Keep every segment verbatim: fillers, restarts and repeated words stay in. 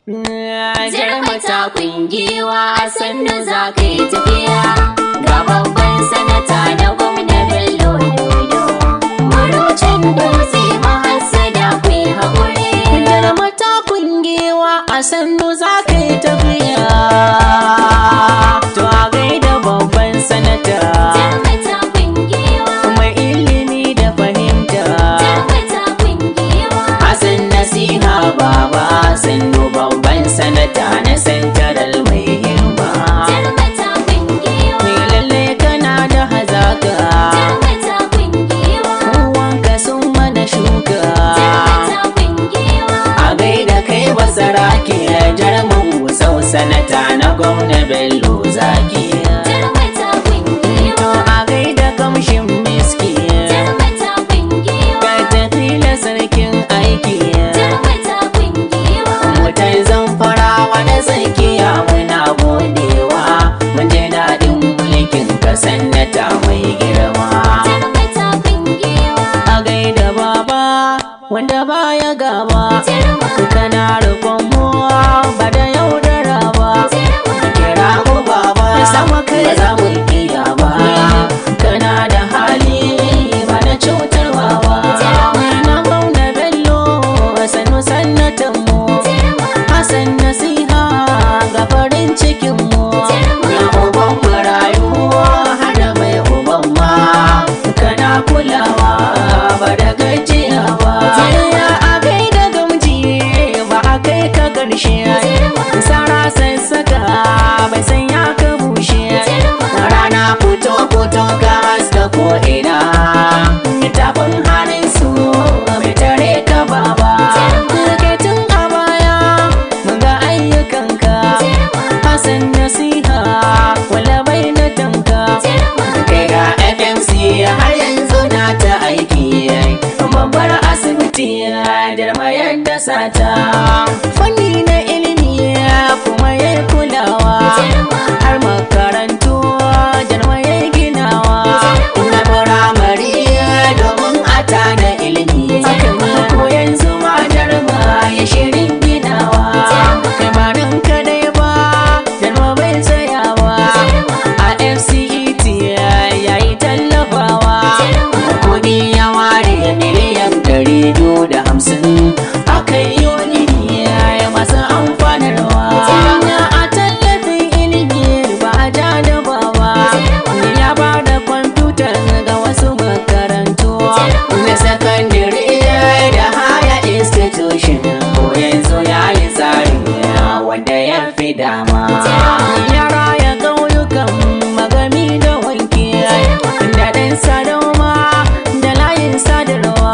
Jarmata kungiwa a sannu za ka yi tafiya ga babban sanata na gwamna Bello Dodo. Marucin dutse mahassada ku yi haƙuri. Jarmata kungiwa a sannu za ka yi tafiya. To a gaida babban sanata. Jarmata kungiwa. Mai ilimi da fahimta. Jarmata kungiwa. Hassan nasiha baba sannu babban sanata na santaral mai himma. Jarmata kungiwa. Mai lalle kana da hazaka. Jarmata kungiwa. Kowanka sun mana shuka. Jarmata kungiwa. A gaida kai basarake jarman gusau sanata na gwamna Bello zaki. Jarmata kungiwa. To a gaida kamshin miski. Jarmata kungiwa. Ka tafi da sarkin aiki. Jarmata kungiwa. Mutan zamfara wani tsakiya muna godewa. Mun ji daɗin mulkin ka sanata mai girma. Jarmata kungiwa. A gaida baba wanda baya gaba. Kana rikon mu ba da yaudara ba. Kira mu baba sama kai za mu iya ba. Kana da hali ba da cutarwa ba. Na gwamna Bello sannu sannatan mu. Hassan nasiha ga farin cikin mu. Na uban marayu har da mai uban ma. Kana kulawa ba da gajiya ba. A gaida gamji ba a kai ka karshe. Sara sassaka bai san ya ka bushe. Rana fito fito ka haska ko ina. Tafin hannun su bai tare ka baba. Kai tun a baya mun ga ayyukanka. Hassan nasiha wala bai na tanka. Kai ga F M C har yanzu na ta aiki. Babbar asibiti jarmayar da sata. Fanni na ilimi kuma ya kulawa. Har makarantu jarmayar ginawa. Na firamare domin a tada ilimi. Ko yanzu ma jarma ya shirin ginawa. Kai ba nan kadai ba jarma bai tsayawa. A F C E T ya yi tallafawa. Kuɗi ya ware miliyan ɗari biyu da hamsin. Aka yi wani ya masu amfanarwa. A tallafin ilimi ba a ja da baba. Ya ba da kwamfutar ga wasu makarantu. Na sakandare da haya institution. Ko yanzu ya yi tsari wanda ya fi dama. Yara ya ƙauyukan magami da wanki. Da ɗan sadoma da layin sadarwa.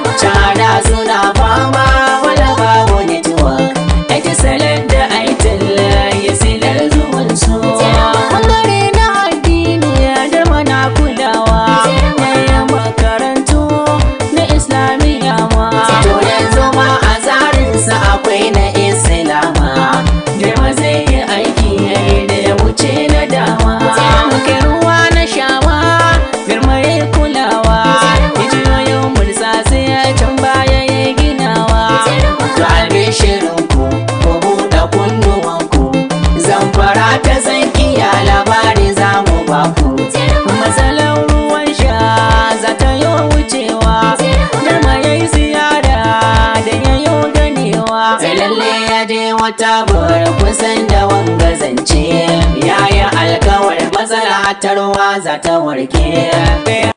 Cada suna fama wala babu network. Etisalat da aital ya silar zuwansu. Ɓangare na addini da mana kulawa. Yayin makarantu na islamiyya ma. To yanzu ma a tsarinsa akwai na islama. Girma zai yi aiki da ya wuce na dama. Kai ruwa na shawa girma ya kulawa. Rijiyoyin burtsatse can baya ya ginawa. To albishirinku ku buɗe kunnuwanku. Zamfara ta tsakiya labari za mu baku. Matsalar ruwan sha za ta yi wucewa. Girma ya yi ziyara da ya yi ganewa. Lalle ya je wata bar kusan da wanga zance. Ya yi alkawar matsala tarwa za ta warke.